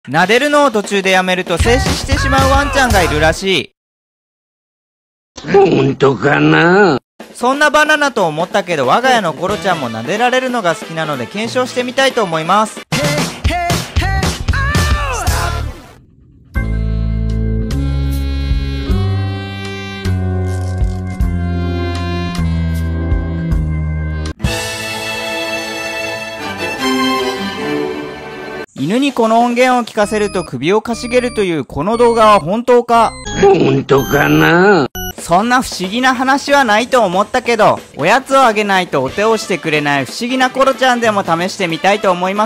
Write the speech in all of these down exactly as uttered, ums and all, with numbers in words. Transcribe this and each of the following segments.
撫でるのを途中でやめると静止してしまうワンちゃんがいるらしい。 ほんとかな？ そんなバナナと思ったけど、我が家のコロちゃんも撫でられるのが好きなので検証してみたいと思います。犬にこの音源を聞かせると首をかしげるというこの動画は本当か？ ほんとかな？ そんな不思議な話はないと思ったけど、おやつをあげないとお手をしてくれない不思議なコロちゃんでも試してみたいと思います。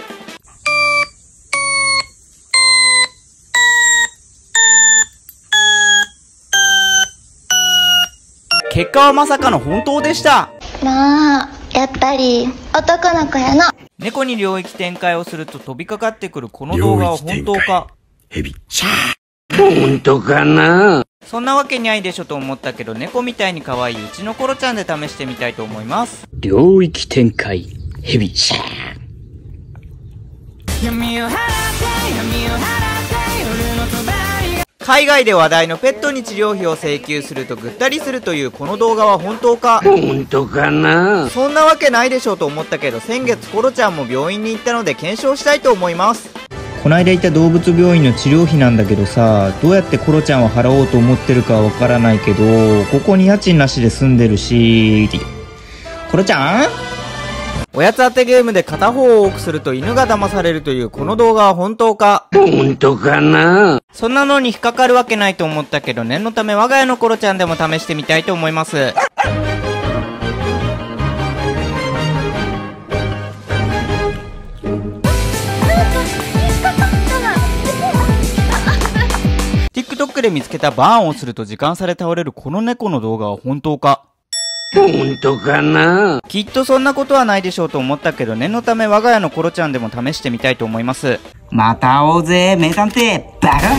結果はまさかの本当でした。 まあ、やっぱり男の子やな。 猫に領域展開をすると飛びかかってくるこの動画は本当か？ ヘビ、シャー。ほんとかな？ そんなわけないでしょと思ったけど、猫みたいに可愛いうちのコロちゃんで試してみたいと思います。 領域展開、ヘビ、シャー。 海外で話題のペットに治療費を請求するとぐったりするというこの動画は本当か？ ほんとかな？ そんなわけないでしょうと思ったけど、先月コロちゃんも病院に行ったので検証したいと思います。 こないだ行った動物病院の治療費なんだけどさ、どうやってコロちゃんを払おうと思ってるかはわからないけど、ここに家賃なしで住んでるし、コロちゃん？ おやつ当てゲームで片方を多くすると犬が騙されるというこの動画は本当か？ ほんとかな？ そんなのに引っかかるわけないと思ったけど、念のため我が家のコロちゃんでも試してみたいと思います。TikTok で見つけたバーンをすると時間差で倒れるこの猫の動画は本当か？ ほんとかな？ きっとそんなことはないでしょうと思ったけど、念のため我が家のコロちゃんでも試してみたいと思います。 また会おうぜ、名探偵、バカ！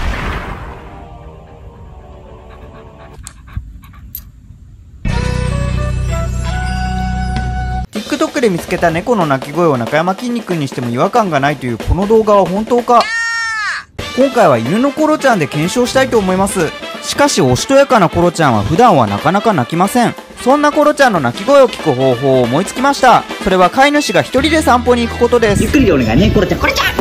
TikTok で見つけた猫の鳴き声を中山きんに君にしても違和感がないというこの動画は本当か？今回は犬のコロちゃんで検証したいと思います。しかしおしとやかなコロちゃんは普段はなかなか鳴きません。そんなコロちゃんの鳴き声を聞く方法を思いつきました。それは飼い主が一人で散歩に行くことです。 ゆっくりでお願いね、コロちゃん、コロちゃん！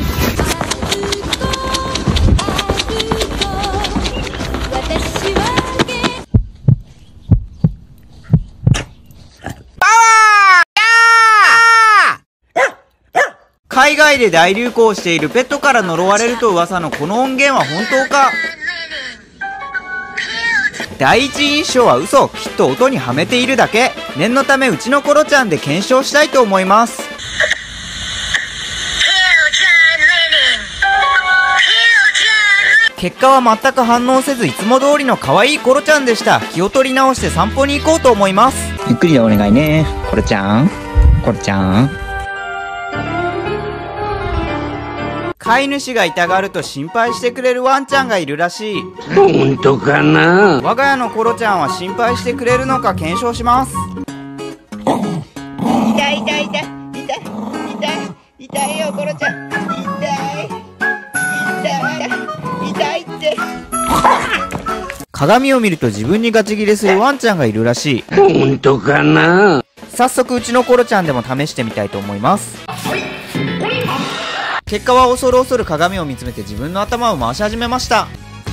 海外で大流行しているペットから呪われると噂のこの音源は本当か？第一印象は嘘。きっと音にはめているだけ。念のためうちのコロちゃんで検証したいと思います。結果は全く反応せず、いつも通りの可愛いコロちゃんでした。気を取り直して散歩に行こうと思います。 ゆっくりでお願いね、コロちゃん。コロちゃん。 飼い主が痛がると心配してくれるワンちゃんがいるらしい。 ほんとかな？ 我が家のコロちゃんは心配してくれるのか検証します。 痛い痛い痛い痛い痛い痛いよコロちゃん、痛い痛い痛いって。 鏡を見ると自分にガチギレするワンちゃんがいるらしい。 ほんとかな？ 早速うちのコロちゃんでも試してみたいと思います。結果は恐る恐る鏡を見つめて自分の頭を回し始めました。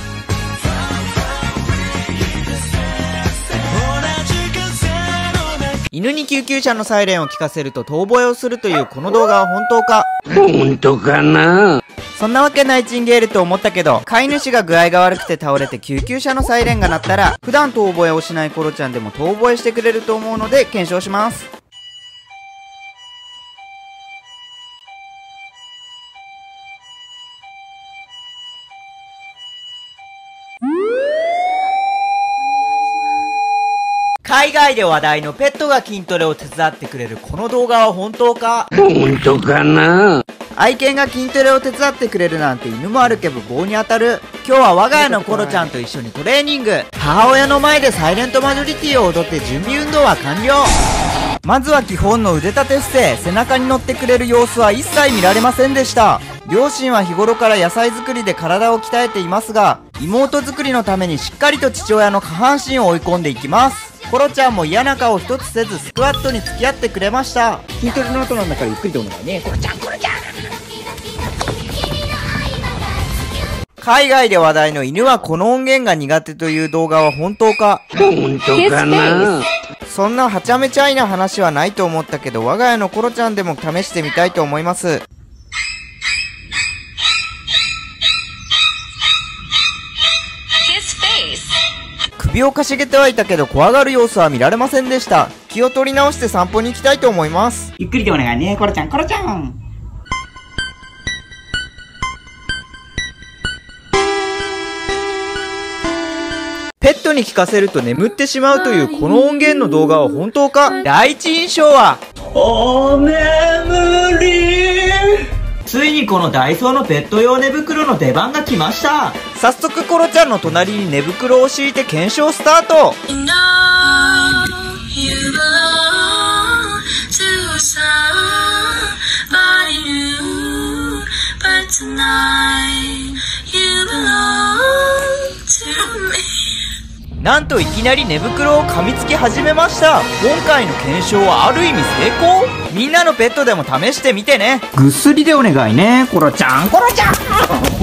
犬に救急車のサイレンを聞かせると遠吠えをするというこの動画は本当か？ ほんとかな？ そんなわけないチンゲールと思ったけど、飼い主が具合が悪くて倒れて救急車のサイレンが鳴ったら、普段遠吠えをしないコロちゃんでも遠吠えしてくれると思うので検証します。海外で話題のペットが筋トレを手伝ってくれるこの動画は本当か？ ほんとかな？ 愛犬が筋トレを手伝ってくれるなんて犬も歩けば棒に当たる。今日は我が家のコロちゃんと一緒にトレーニング。母親の前でサイレントマジョリティを踊って準備運動は完了。まずは基本の腕立て伏せ。背中に乗ってくれる様子は一切見られませんでした。 両親は日頃から野菜作りで体を鍛えていますが、妹作りのためにしっかりと父親の下半身を追い込んでいきます。コロちゃんも嫌な顔一つせずスクワットに付き合ってくれました。 筋トレの後なんだからゆっくりとお願いね。コロちゃん、コロちゃん。 海外で話題の犬はこの音源が苦手という動画は本当か？ 本当かな？ そんなはちゃめちゃいな話はないと思ったけど、我が家のコロちゃんでも試してみたいと思います。首をかしげてはいたけど怖がる様子は見られませんでした。気を取り直して散歩に行きたいと思います。 ゆっくりとお願いね。コロちゃん、コロちゃん。 ペットに聞かせると眠ってしまうというこの音源の動画は本当か？第一印象はお眠り。ついにこのダイソーのペット用寝袋の出番が来ました。早速コロちゃんの隣に寝袋を敷いて検証スタート。なんといきなり寝袋を噛みつき始めました。今回の検証はある意味成功。みんなのペットでも試してみてね。 ぐっすりでお願いね。コロちゃん、コロちゃん。